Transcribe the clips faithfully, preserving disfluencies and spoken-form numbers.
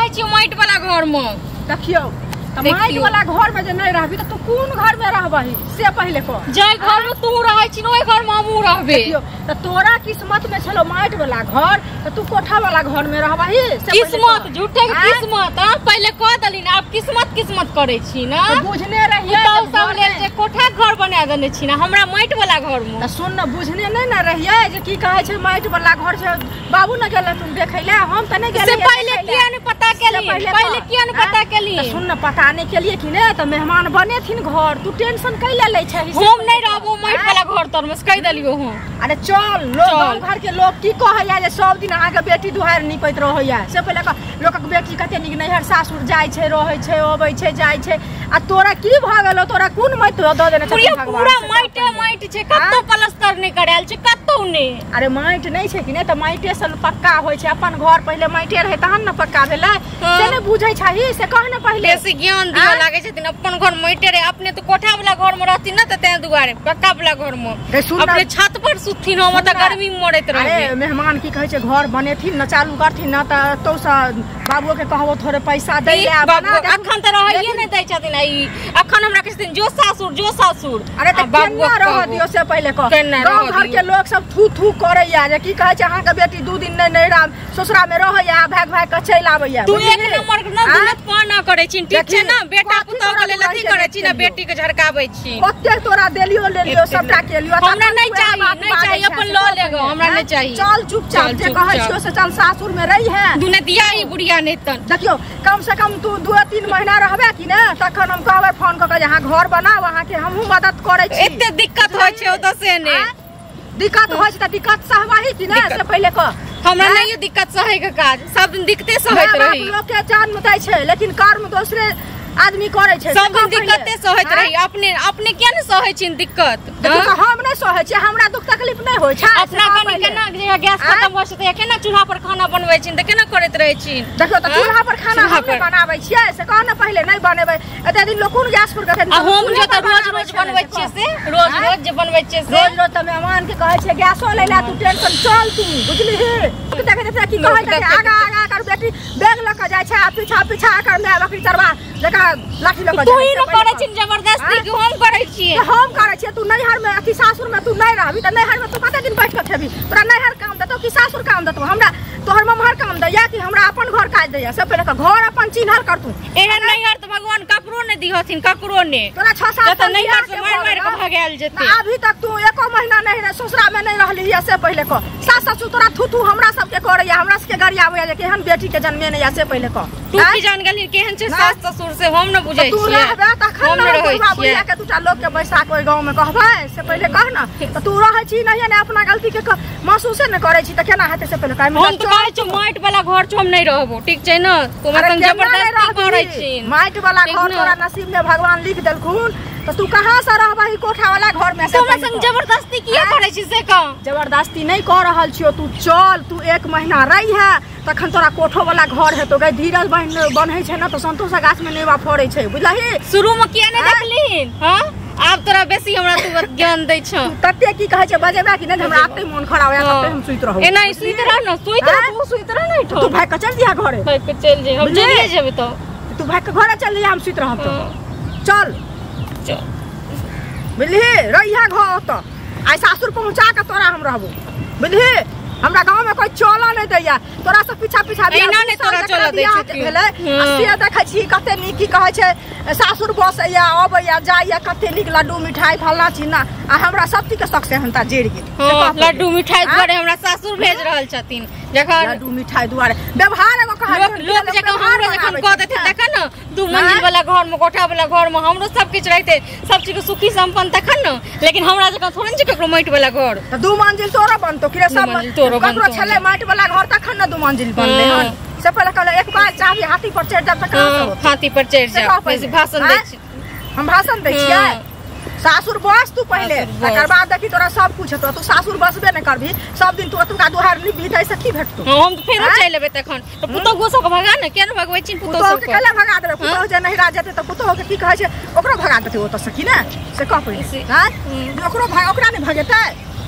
रहे छी माइट वाला घर में देखियो त माइट वाला घर में जे नहीं रहबी त तू कौन घर में रहबही से पहले को जय घर में तू रहे छी ओई घर में हमहू रहबे देखियो त तोरा किस्मत में छलो माइट वाला घर त तू कोठा वाला घर में रहबही से किस्मत झूठे के किस्मत हां पहले कह दली ना अब किस्मत किस्मत करे छी ना बुझने रहिए तो सब ले जे कोठा घर बना देने छी ना हमरा माइट वाला घर में त सुन न बुझने नहीं ना रहिए जे की कहे छै माइट वाला घर छै बाबू न गेले तुम देखैले हम त नहीं गेले से पहले किया नहीं पता केली पहले किया नहीं पता केली त सुन न पता नहीं केलिए कि ने त मेहमान बनेथिन घर तू टेंशन कैले ले छै हम नहीं रहबो माइट वाला घर तर में कह दलियो हम अरे चल लोग घर के लोग की कहैया जे सब दिन आगे बेटी दुहार निपैत रहैया से पहले लोकक बेटी कते निक नैहर सासुर जाय छै रहै छै अबै छै जाय छै आ तोरा की भ गेलो तोरा कोन माइट द देने छै भगवान पूरा माइटे माइट छै कत्तो प्लास्टर नहीं करायल छै कत्तो ने अरे माइट नहीं छै कि ने त माइटे से पक्का होय छै अपन घर पहले माइटे रहे तहन न पक्का भेलै से ने बुझै छही से कह न पहले बेसी ज्ञान दियो लागे छथिन अपन घर माइटे रहे अपने तो कोठा वाला घर में रहथिन न त ते दुआरे पक्का वाला घर में अपने छत पर सुथिन हम त गर्मी में मरैत रहे अरे मेहमान की कहै छै घर बनेथिन न चालू करथिन न त तो सा बाबू के कहबो थोड़े पैसा दे ले बाबू अखन त रहइए नै दै छथिन ई अखन हमरा कहथिन जो सासुर जो सासुर अरे त बाबू रह दियो से पहले कह गांव घर के लोग सब थू थू करैया जे की कहै छै अहाँ के बेटी दू दिन नै नैरा ससुरा में रहैया भाग भाग के चल आबैया तू एक नंबर के न दुलत पा न करै छी ठीक छै न बेटा पुतौ के लेल अथी करै छी न बेटी के झरकाबै छी ओते तोरा देलियो ले लियो सबटा के लियो हमरा नै चाहिए नै चाहिए अपन ल लेगो हमरा नै चाहिए चल चुपचाप जे कहै छियो से चल सासुर में रही है दुने दिया ई बुढ़िया नै तन देखियो कम से कम तू दो तीन महीना रहबे कि ने तखन हम कहबै फोन क के यहां घर बनाओ वहां के हमहु मदद करै छी एते दिक्कत होय छै ओत से ने दिक्कत होय छै त दिक्कत सहबाही कि ने से पहले क हमरा नहीं दिक्कत सहे के काज सब दिन दिक्कते सहैत रही लोग के जन्म दै छै लेकिन कर्म दूसरे आदमी करे छै सब दिन दिक्कते सहैत रही अपने अपने किया न सहै छिन दिक्कत हम नै सहै छी हमरा दुख तकलीफ नै होय छै अपना कनी केना गैस खत्म होय छै त केना चूल्हा पर खाना बनबै छिन त केना करैत रहै छिन देखो त चूल्हा पर खाना हम बनाबै छियै से कह न पहले नै बनेबै एते दिन लोग कोन गैस पर करथिन हम जो त रोज रोज बनबै छियै से रोज रोज जे बनबै छियै से रोज रोज त मेहमान के कहै छै गैसो ले ला तू टेंशन चल तू बुझली तू देखे देखे की कहै छै आगा आगा कर बेटी बैग ल के जाय छै आ पीछा पीछा कर मैं बकरी चरवा जका लाठी ल के तू ही न करै छिन जबरदस्ती कि हम करै छियै हम करै छियै तू नैहर में अथी सासुर में तू नै रहबी त नैहर में तू कते दिन बैठ के खेबी तोरा नैहर काम देतो कि सासुर काम देतो हमरा तोहर ममहर काम दैया कि हमरा अपन घर काज दैया सब पहले घर अपन चिन्हल कर तू एहन नैहर त भगवान ककरो ने दिहथिन ककरो ने तोरा छह सात त नैहर से मार मार के भगायल जेते अभी तक तू एको महीना नहीं रह ससुरा में नहीं रहली है से पहले को सास ससुर तोरा थू थू हमरा सब के करैया हमरा सब के गरिया होया जे केहन बेटी के जन्मे नहीं से पहले को तू की जान गेली केहन छै सास ससुर से हम न बुझै तू रहबे तखन न रहै बुझा के दूटा लोग के बैसा कोई गांव में कहबै से पहले कह न त तू रहै छी नहीं ने अपना गलती के महसूस न करै छी त केना हेतै से पहले काई हम त कहै छी माइट वाला घर छ हम नहीं रहबो ठीक छै न तू मतलब जबरदस्ती करै छी माइट वाला घर तोरा नसीब में भगवान लिख देलखुन तो तू कहां से रहबही कोठा वाला घर में तुम संग जबरदस्ती किया करे छी से का जबरदस्ती नहीं कर रहल छियो तू चल तू एक महीना रही है तखन तोरा कोठो वाला घर है तो गई धीरज बहन बनै छै न तो संतोष गाछ में नेवा फड़ै छै बुझलही शुरू में किया नहीं देखलिन हां आब तोरा बेसी हमरा तू ज्ञान दै छ तते की कहै छै बजेबा कि नहीं हमरा आते मन खराब होया तते हम सुइत रहब ए नहीं सुइत रह न सुइत रह तू सुइत रह नहीं तू भाग के चल दिया घरे भाग के चल जे हम चलिए जेबे तो तू भाग के घरे चल दिया हम सुइत रहब तो चल चल बुझली रहिया घर त आई सासुर पहुंचा के तोरा हम रहबो बुझली हमरा गांव में कोई चलो नहीं दैया तोरा से पीछा पीछा एना ने तोरा चलो दै छै भेलै आ से देखै छी कते नीक की कहै छै सासुर बसैया अबैया जाइया कते नीक लड्डू मिठाई फल्ला चिन्ना आ हमरा सब चीज के शौक से हनता जेड़ गेल हां लड्डू मिठाई दुआरे हमरा सासुर भेज रहल छथिन जखन लड्डू मिठाई दुआरे व्यवहार एगो कहै लोग लोग जका हमरो जखन कह देथिन तखन न दू मंजिल वाला घर में कोठा वाला घर में हमरो सब किछ रहते सब चीज के सुखी संपन्न तखन न लेकिन हमरा जका थोड़े न ककरो माइट वाला घर त दू मंजिल तोरा बनतो कि सब ककरो छले माइट वाला घर तखन न दू मंजिल बनले हन से पहले कहले एक बार चाहे हाथी पर चढ़ जा त कहां हाथी पर चढ़ जा वैसे भाषण दै छी हम भाषण दै छियै सासुर बस तू पहले तकर बाद देखी तोरा सब कुछ हेतो तू सासुर बसबे न करबी सब दिन तू तुका दुहार निभी दै से की भेटतो हम तो फेरो चल लेबे तखन तो पुतो गोसो के भगा न केन भगबै छी पुतो सब के कला भगा देबे पुतो जे नहीं राज जेते त पुतो के की कहै छै ओकरो भगा देते ओ त सकी ना से कह पड़ी हां ओकरो भाई ओकरा नहीं भगेतै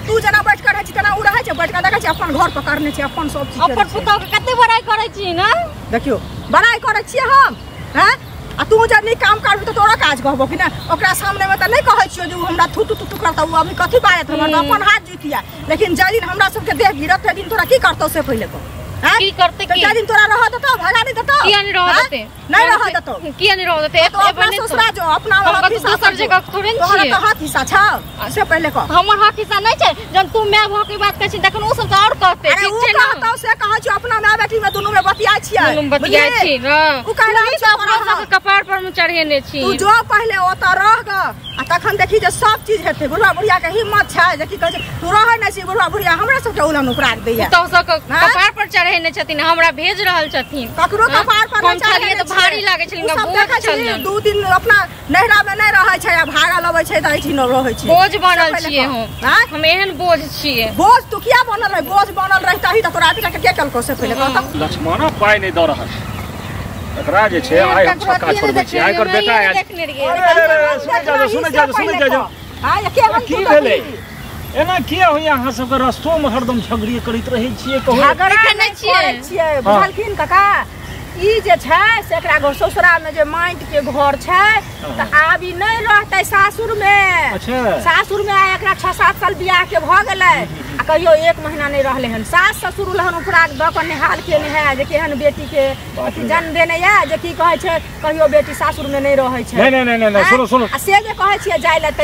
तू जना बैठ कर रहै छी तना उ रहै छै बैठ कर देखै छी अपन घर पर करने छै अपन सब चीज अपन पुतौ के कते बड़ाई करै छी ना देखियो बड़ाई करै छियै हम हैं आ तू जे नहीं काम करबी तो तोरा काज कहबो कि ना ओकरा सामने में त नहीं कहै छियो जे हमरा थू थू थू करता उ अभी कथि बात हमर अपन हाथ जीतिया लेकिन जे दिन हमरा सब के देह गिरत ते दिन तोरा की करतौ से पहिले को की करते की जे दिन तोरा रह देतो भगा नहीं देतो किया नहीं रह देते नहीं रह देतो किया नहीं रह देते तो अपना ससुरा जो अपना दूसर जगह थोड़े तोरा तो हाथ हिस्सा छ से पहिले को हमर हक हिस्सा नहीं छै जब तू मैं भौ के बात कहै छी तखन ओ सब त और कहते ठीक छै ना कहतौ से कहै छी अपना माय बेटी में दुनू में बतियाइ छियै दुनू में बतियाइ छी हां उ कह रही सब अपना सब कपार पर में चढ़ेने छी तू जो पहिले ओत रह ग आ तखन देखी जे सब चीज हेतै बुढ़वा बुढ़िया के हिम्मत छै जे की कहै छै तू रहै नै छी बुढ़वा बुढ़िया हमरा सब के उलन उपराग दैया तो सब कपार पर चढ़ेने छथिन हमरा भेज रहल छथिन ककरो कपार पर हम छलिए त भारी लागे छै इनका बोझ छलिए दू दिन अपना नहरा में नै रहै छै आ भागा लबै छै त एठी न रहै छै बोझ बनल छियै हम हम एहन बोझ छियै बोझ तू किया बनल रह बोझ बनल रहतही त तोरा बेटा के के कलको से पहिले कहत लक्ष्मण पाय नै द रहल एकरा जे छै आइ हम छक्का छोड़बै छी आइ कर बेटा आइ सुनै जा सुनै जा सुनै जा हां ये के हम की भेलै एना किया होइया अहाँ सब के रस्तो में हरदम झगड़ी करैत रहै छियै कहू झगड़ा नै छियै बुझलखिन काका ई जे छै से एकरा घर ससुरा में जे माइट के घर छै त आबी नै रहतै सासुर में अच्छा सासुर में आय एकरा छह सात साल बियाह के भ गेलै आ कहियो एक महीना नै रहले हन सास ससुर लहन उपराग द के निहाल के ने है जे केहन बेटी के जन्म देने या जे की कहै छै कहियो बेटी सासुर में नै रहै छै नै नै नै नै सुनो सुनो आ से जे कहै छियै जाय ले तै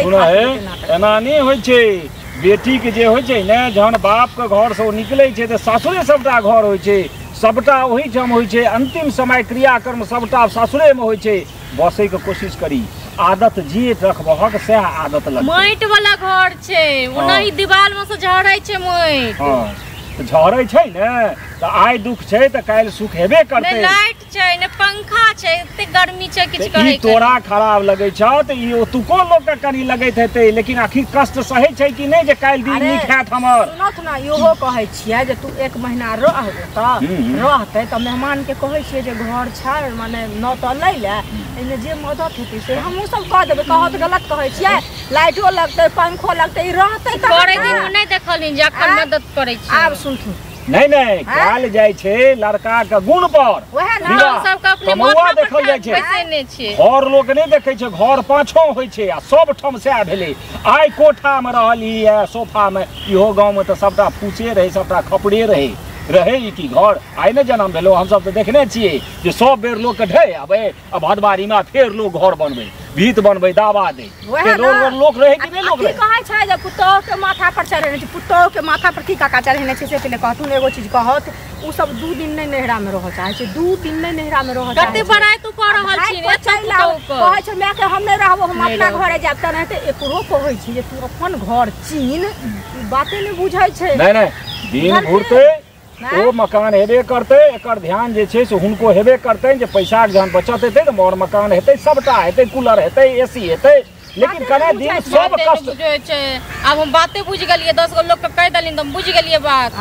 एना नै होय छै बेटी के जे होय छै ने जहन बाप के घर से निकलै छै त सासुरे सबटा घर होय छै सबटा ओही ठाम होइ छै अंतिम समय क्रियाकर्म सबटा सासुरे में होइ छै बसै के कोशिश करी आदत जे रखबहक से आदत लग माइट वाला घर छै ओनाही दीवार में से झड़ै छै माइट हां त झड़ै छै ने त आइ दुख छै त काल सुख हेबे करतै ने लाइट छै ने पंखा छै एते गर्मी छै किछ कहै ई तोरा खराब लगै छ त ई ओतुको लोग के कनी लगैत हेतै लेकिन आखिर कष्ट सहै छै कि नै जे काल दिन नीक हैत हमर सुनत ना इहो कहै छियै जे तू एक महीना रह त रहतै त मेहमान के कहै छियै जे घर छाड़ माने न त लै ले एने जे मदद हेतै से हमहु सब कह देबै कहत गलत कहै छियै लाइटो लगतै पंखो लगतै रहतै त करे दिन नै देखलनी जे अखन मदद करै छी आब सुनथु नहीं नहीं काल जाय छै लड़का के गुण पर ओहे ना सब के अपने माथा देखल जाय छै पैसेने छै घर लोग नहीं देखे छै घर पाछो होय छै आ सब ठम से भेलै आइ कोठा में रहली है सोफा में इहो गांव में त सबटा फूसे रहे सबटा खपड़े रहे रहे ई की घर आइ ने जन्म भेलो हम सब त देखने छियै जे सब बेर लोग के ढै आबे आ भदबारी में फेर लोग घर बनबै भीत बनबै दावा दे फेर रोड लोग रहे कि नै लोग रहे कहै छै जे पुतौ के माथा पर चढ़ेने छै पुतौ के माथा पर की काका चढ़ेने छै से पहिले कहतु एगो चीज कहत उ सब दू दिन नै नहरा में रह चाहे छै दू दिन नै नहरा में रह चाहे कते बड़ाई तू कर रहल छी रे कहै छै मैं के हम नै रहबो हम अपना घरे जाब त रहते एकरो कहै छी जे तू अपन घर चीन बाते नै बुझै छै नै नै दिन घुरते ओ मकान हेबे करते एकर ध्यान जे छै से हुनको हेबे करते जे पैसा के जहन बचत हेतै त मोर मकान हेतै सबटा हेतै कूलर हेतै एसी हेतै लेकिन कने दिन सब कष्ट बुझै छै अब हम बाते बुझ गेलिए दस गो लोग के कह देलिन त हम बुझ गेलिए बात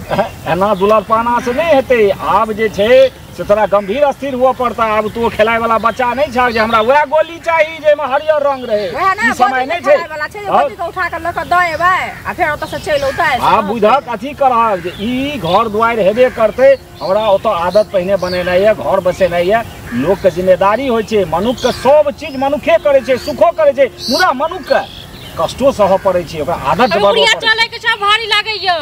एना दुलार पाना से नहीं हेतै आब जे छै से तोरा गंभीर स्थिर हुआ पड़ता अब तो खेलाय वाला बच्चा नहीं छ जे हमरा वह गोली चाहिए जे में हरियर रंग रहे ई समय नहीं छै वाला छै गोली के उठा के ल के दएबै आ फेर ओत से चल औतै आ बुझक अथी करह जे ई घर दुआर हेबे करते हमरा ओत आदत पहिने बनेनाइ है घर बसेनाइ है लोग के जिम्मेदारी होय छै मनुष्य के सब चीज मनुखे करे छै सुखो करे छै मुदा मनुष्य के कष्टो सह पड़ै छै ओकरा आदत बुढ़िया चले के छ भारी लागै य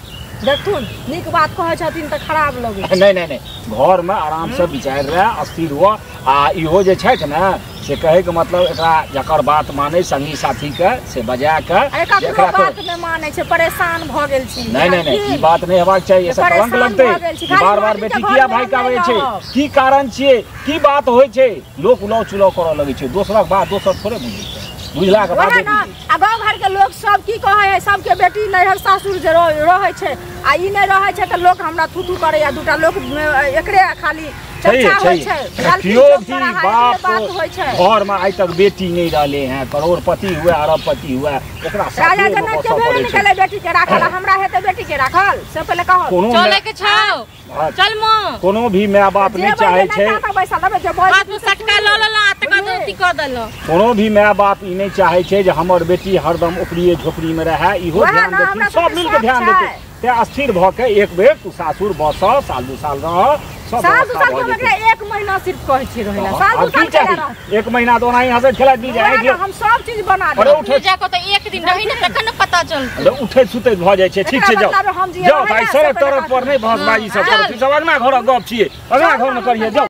देखथुन नीक बात कहै छथिन त खराब लगै छै नहीं नहीं नहीं घर में आराम से विचार रह अस्थिर हुआ आ इहो जे छै ने से कहे के मतलब एकरा जकर बात माने संगी साथी के से बजा के एकरा बात में माने छै परेशान भ गेल छी नहीं नहीं नहीं ई बात नहीं हेबाक चाहिए ऐसा कलंक लगतै बार बार बेटी किया भाई का आबै छै की कारण छियै की बात होय छै लोक उलाव चुलाव करऽ लगै छै दोसरक बात दोसर थोड़े बुझै छै बुझला के बाद आ गांव घर के लोग सब की कहै है सबके बेटी नैहर सासुर जे रहै छै आ ई नहीं रहे छै त लोग हमरा थू थू करे या दूटा लोग एकरे खाली सही चर्चा है होय सही छै है। गलती क्यों लोग भी बड़ा हाय बाप बात होय छै। घर में आज तक बेटी नहीं डाले हैं, करोड़पति हुआ अरबपति हुआ ओकरा राजा साथे में जनक के बसऽ भेल पड़ै छै। निकले बेटी के राखल हमरा हेते बेटी के राखल से पहले कहो कोनो चले माय- के छौ चल मां कोनो भी माय बाप नहीं चाहे छै पैसा लेबे जे हाथ में सटका ल ल ला तक दोती क देलो। कोनो भी माय बाप ई नहीं चाहे छै जे हमर बेटी हरदम उपरिये झोपड़ी में रहे, इहो वएह ध्यान ना, देथिन हमरा सब सबके मिल के शौक ध्यान छै। देथिन। ते स्थिर भ के एक बेर तू सासुर बस साल दू साल रह सब साल दू व्यवस्था साल भऽ के जेतै। हमरा एक महीना सिर्फ कहै छी रहला साल अब दू साल की के चाही? एक महीना तो ओनाही हंसैत खेलैत दी जाए रह हम सब चीज बना अरे देब उठे जाको त एक दिन रही न तखन न पता चलतै। अरे उठैत सुतैत भऽ जाइ छै। ठीक छै एकरा जाओ मतलब हम जे जाओ रहै भाई ने, सड़क से पहिले तरफ पर नहीं बहसबाजी सब चल। करो। सब अगना घरक गप छियै, अगना घर में करिए जाओ।